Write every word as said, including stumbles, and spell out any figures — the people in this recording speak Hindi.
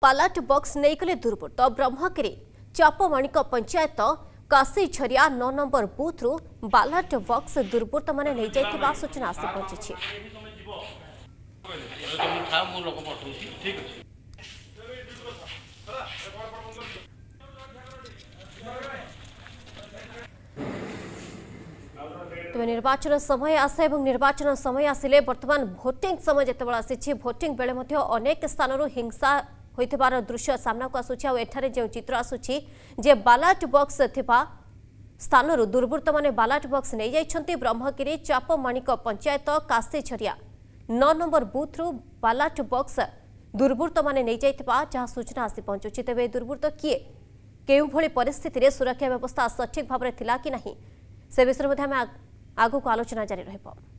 बालाट बॉक्स नहींकले दुर्बृत्त ब्रह्मगिरी चापमाणिक पंचायत काशी झरिया नौ नंबर बूथ रु बालाट बॉक्स दुर्बृत्त माने नहीं जाइथिबा सूचना आसी पहुंची। तेज निर्वाचन समय आसे और निर्वाचन समय आसिले वर्तमान भोटिंग समय जिते आसी भोटिंग बेले अनेक स्थान हिंसा होइथिबार दृश्य सामना को आसुछि और एठारे जे चित्र आसुछि जे बालाट बॉक्स थिबा स्थान दुर्बृत्त माने बालाट बॉक्स नहीं जाइछन्ति। ब्रह्मगिरी चापमाणिक पंचायत काशी झरिया नौ नंबर बूथ रु बालाट बॉक्स दुर्बृत्त माने नहीं जाइथिबा जहाँ सूचना आसी पहुंचुछि। तेबे दुर्बृत्त किए केउ भली परिस्थिति रे सुरक्षा व्यवस्था सठिक भाव में थिला कि नहीं से विषय में आगु को आलोचना जारी रहिबो।